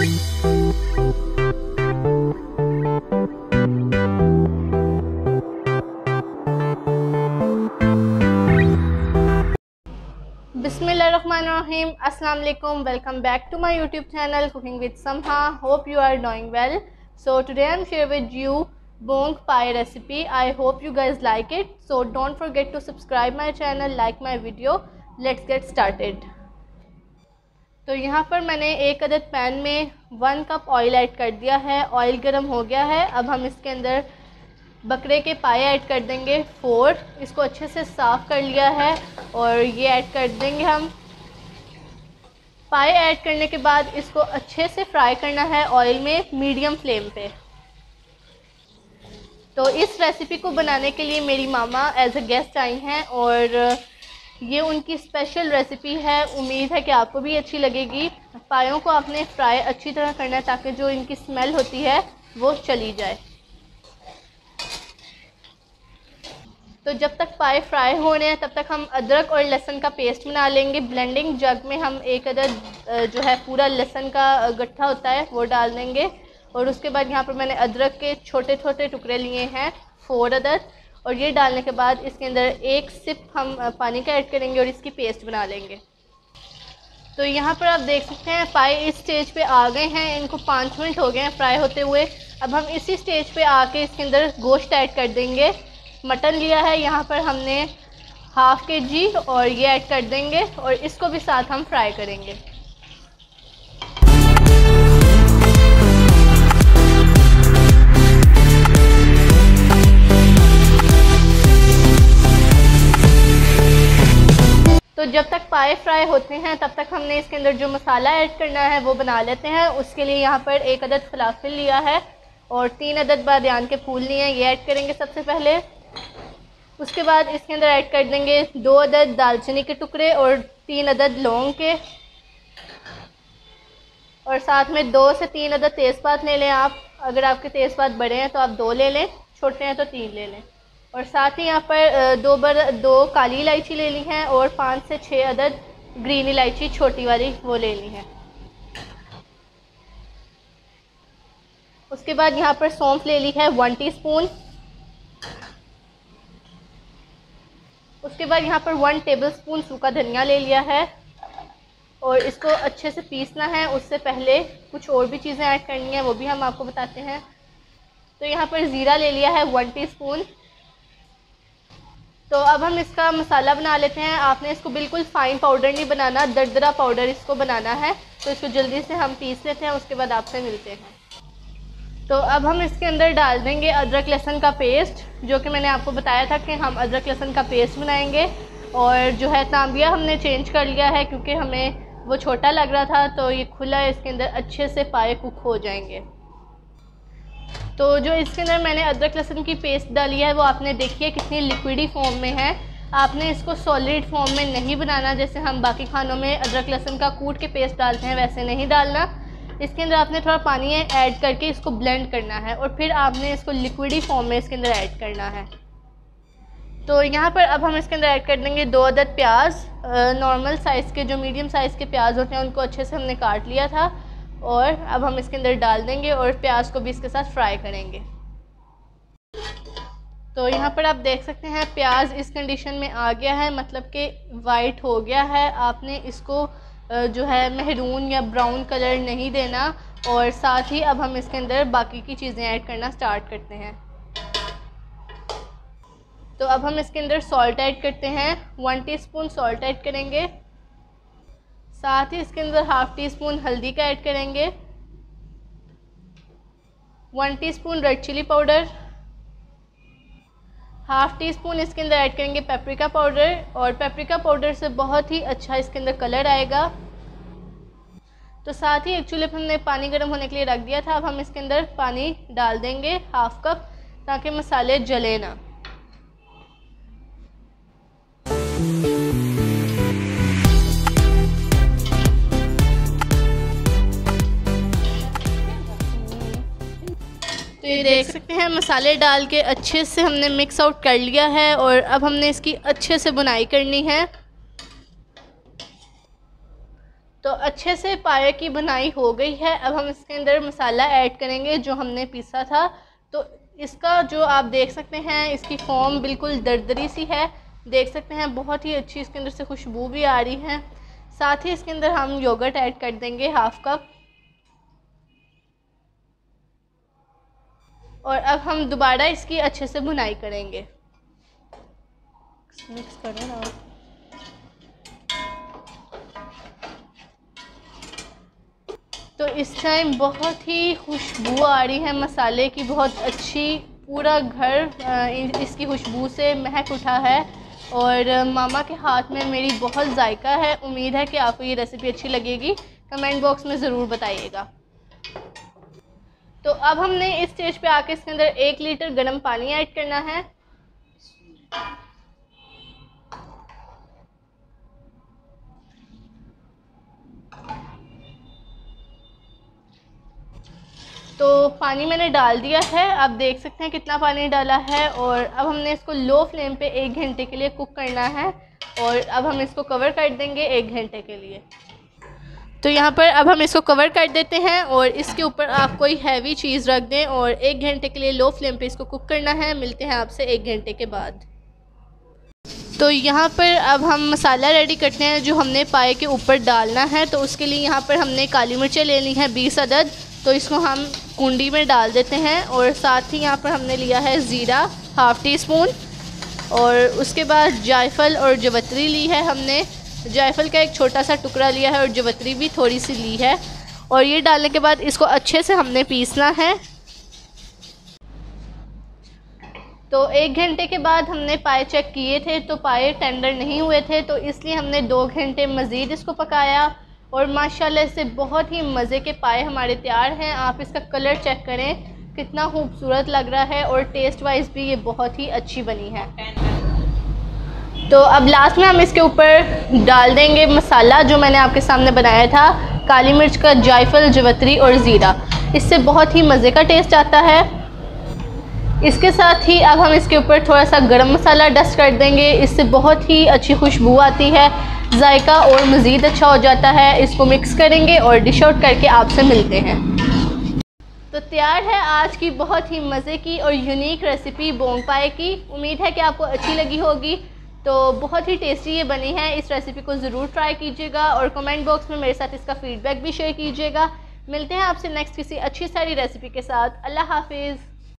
बिस्मिल्लाहिर्रहमानिर्रहीम, अस्सलाम वालेकुम। Welcome back to my YouTube channel cooking with Samha. Hope you are doing well. So today I am share with you bong pie recipe. I hope you guys like it. So don't forget to subscribe my channel, like my video. Let's get started. तो यहाँ पर मैंने एक अदद pan में 1 cup oil add कर दिया है। ऑयल गर्म हो गया है। अब हम इसके अंदर बकरे के पाए ऐड कर देंगे 4। इसको अच्छे से साफ़ कर लिया है और ये ऐड कर देंगे हम। पाए ऐड करने के बाद इसको अच्छे से फ्राई करना है ऑयल में, मीडियम फ्लेम पे। तो इस रेसिपी को बनाने के लिए मेरी मामा एज अ गेस्ट आई हैं और ये उनकी स्पेशल रेसिपी है। उम्मीद है कि आपको भी अच्छी लगेगी। पायों को आपने फ्राई अच्छी तरह करना है ताकि जो इनकी स्मेल होती है वो चली जाए। तो जब तक पाए फ्राई हो रहे हैं तब तक हम अदरक और लहसुन का पेस्ट बना लेंगे। ब्लेंडिंग जग में हम एक अदद जो है पूरा लहसुन का गट्ठा होता है वो डाल देंगे। और उसके बाद यहाँ पर मैंने अदरक के छोटे छोटे टुकड़े लिए हैं 4 अदद। और ये डालने के बाद इसके अंदर 1 सिप हम पानी का ऐड करेंगे और इसकी पेस्ट बना लेंगे। तो यहाँ पर आप देख सकते हैं पाए इस स्टेज पे आ गए हैं। इनको 5 मिनट हो गए हैं फ्राई होते हुए। अब हम इसी स्टेज पे आके इसके अंदर गोश्त ऐड कर देंगे। मटन लिया है यहाँ पर हमने 1/2 kg और ये ऐड कर देंगे और इसको भी साथ हम फ्राई करेंगे। तो जब तक पाए फ्राई होते हैं तब तक हमने इसके अंदर जो मसाला ऐड करना है वो बना लेते हैं। उसके लिए यहाँ पर 1 अदद फलाफिल लिया है और 3 अदद बादियान के फूल लिए हैं, ये ऐड करेंगे सबसे पहले। उसके बाद इसके अंदर ऐड कर देंगे 2 अदद दालचीनी के टुकड़े और 3 अदद लौंग के। और साथ में 2 से 3 अदद तेज़पात ले लें आप। अगर आपके तेज़पात बड़े हैं तो आप 2 ले लें, छोटे हैं तो 3 ले लें। और साथ ही यहाँ पर 2 काली इलायची ले ली हैं और 5 से 6 अदद ग्रीन इलायची छोटी वाली वो ले ली हैं। उसके बाद यहाँ पर सौंफ ले ली है 1 टीस्पून। उसके बाद यहाँ पर 1 टेबलस्पून सूखा धनिया ले लिया है और इसको अच्छे से पीसना है। उससे पहले कुछ और भी चीज़ें ऐड करनी है, वो भी हम आपको बताते हैं। तो यहाँ पर ज़ीरा ले लिया है 1 टीस्पून। तो अब हम इसका मसाला बना लेते हैं। आपने इसको बिल्कुल फ़ाइन पाउडर नहीं बनाना, दरदरा पाउडर इसको बनाना है। तो इसको जल्दी से हम पीस लेते हैं, उसके बाद आपसे मिलते हैं। तो अब हम इसके अंदर डाल देंगे अदरक लहसुन का पेस्ट, जो कि मैंने आपको बताया था कि हम अदरक लहसुन का पेस्ट बनाएंगे। और जो है तांबिया हमने चेंज कर लिया है क्योंकि हमें वो छोटा लग रहा था। तो ये खुला है, इसके अंदर अच्छे से पाए कुक हो जाएंगे। तो जो इसके अंदर मैंने अदरक लहसुन की पेस्ट डाली है वो आपने देखिए कितनी लिक्विडी फॉर्म में है। आपने इसको सॉलिड फॉर्म में नहीं बनाना, जैसे हम बाकी खानों में अदरक लहसुन का कूट के पेस्ट डालते हैं वैसे नहीं डालना। इसके अंदर आपने थोड़ा पानी ऐड करके इसको ब्लेंड करना है और फिर आपने इसको लिक्विडी फॉर्म में इसके अंदर ऐड करना है। तो यहाँ पर अब हम इसके अंदर ऐड कर देंगे 2 अदद प्याज। नॉर्मल साइज़ के जो मीडियम साइज़ के प्याज होते हैं उनको अच्छे से हमने काट लिया था और अब हम इसके अंदर डाल देंगे और प्याज को भी इसके साथ फ्राई करेंगे। तो यहाँ पर आप देख सकते हैं प्याज इस कंडीशन में आ गया है, मतलब कि वाइट हो गया है। आपने इसको जो है मेहरून या ब्राउन कलर नहीं देना। और साथ ही अब हम इसके अंदर बाकी की चीज़ें ऐड करना स्टार्ट करते हैं। तो अब हम इसके अंदर सॉल्ट ऐड करते हैं। 1 टीस्पून सॉल्ट ऐड करेंगे। साथ ही इसके अंदर 1/2 टीस्पून हल्दी का ऐड करेंगे। 1 teaspoon red chilli powder. 1/2 teaspoon इसके अंदर ऐड करेंगे पेपरिका पाउडर। और पेपरिका पाउडर से बहुत ही अच्छा इसके अंदर कलर आएगा। तो साथ ही एक चूल्हे पर हमने पानी गर्म होने के लिए रख दिया था। अब हम इसके अंदर पानी डाल देंगे 1/2 कप, ताकि मसाले जले ना। तो ये देख सकते हैं मसाले डाल के अच्छे से हमने मिक्स आउट कर लिया है और अब हमने इसकी अच्छे से बुनाई करनी है। तो अच्छे से पाए की बनाई हो गई है। अब हम इसके अंदर मसाला ऐड करेंगे जो हमने पीसा था। तो इसका जो आप देख सकते हैं, इसकी फॉर्म बिल्कुल दरदरी सी है, देख सकते हैं बहुत ही अच्छी इसके अंदर से खुशबू भी आ रही है। साथ ही इसके अंदर हम योगर्ट ऐड कर देंगे 1/2 कप। और अब हम दोबारा इसकी अच्छे से भुनाई करेंगे। मिक्स करें ना। तो इस टाइम बहुत ही खुशबू आ रही है मसाले की, बहुत अच्छी, पूरा घर इसकी खुशबू से महक उठा है। और मामा के हाथ में मेरी बहुत जायका है। उम्मीद है कि आपको ये रेसिपी अच्छी लगेगी, कमेंट बॉक्स में ज़रूर बताइएगा। तो अब हमने इस स्टेज पे आके इसके अंदर 1 लीटर गर्म पानी ऐड करना है। तो पानी मैंने डाल दिया है, आप देख सकते हैं कितना पानी डाला है। और अब हमने इसको लो फ्लेम पे 1 घंटे के लिए कुक करना है। और अब हम इसको कवर कर देंगे 1 घंटे के लिए। तो यहाँ पर अब हम इसको कवर कर देते हैं और इसके ऊपर आप कोई हैवी चीज़ रख दें और 1 घंटे के लिए लो फ्लेम पे इसको कुक करना है। मिलते हैं आपसे 1 घंटे के बाद। तो यहाँ पर अब हम मसाला रेडी करते हैं जो हमने पाए के ऊपर डालना है। तो उसके लिए यहाँ पर हमने काली मिर्चें ले ली हैं 20 अदद। तो इसको हम कुंडी में डाल देते हैं। और साथ ही यहाँ पर हमने लिया है ज़ीरा 1/2 टीस्पून। और उसके बाद जायफल और जवत्री ली है हमने। जायफल का एक छोटा सा टुकड़ा लिया है और जवत्री भी थोड़ी सी ली है। और ये डालने के बाद इसको अच्छे से हमने पीसना है। तो 1 घंटे के बाद हमने पाए चेक किए थे तो पाए टेंडर नहीं हुए थे, तो इसलिए हमने 2 घंटे मज़ीद इसको पकाया। और माशाल्लाह से बहुत ही मज़े के पाए हमारे तैयार हैं। आप इसका कलर चेक करें कितना खूबसूरत लग रहा है और टेस्ट वाइज भी ये बहुत ही अच्छी बनी है। तो अब लास्ट में हम इसके ऊपर डाल देंगे मसाला जो मैंने आपके सामने बनाया था, काली मिर्च का, जायफल, जवत्री और ज़ीरा। इससे बहुत ही मज़े का टेस्ट आता है। इसके साथ ही अब हम इसके ऊपर थोड़ा सा गरम मसाला डस्ट कर देंगे। इससे बहुत ही अच्छी खुशबू आती है, जायका और मज़ीद अच्छा हो जाता है। इसको मिक्स करेंगे और डिश आउट करके आपसे मिलते हैं। तो तैयार है आज की बहुत ही मज़े की और यूनिक रेसिपी बोंग पाए की। उम्मीद है कि आपको अच्छी लगी होगी। तो बहुत ही टेस्टी ये बनी है। इस रेसिपी को ज़रूर ट्राई कीजिएगा और कमेंट बॉक्स में मेरे साथ इसका फ़ीडबैक भी शेयर कीजिएगा। मिलते हैं आपसे नेक्स्ट किसी अच्छी सारी रेसिपी के साथ। अल्लाह हाफिज़।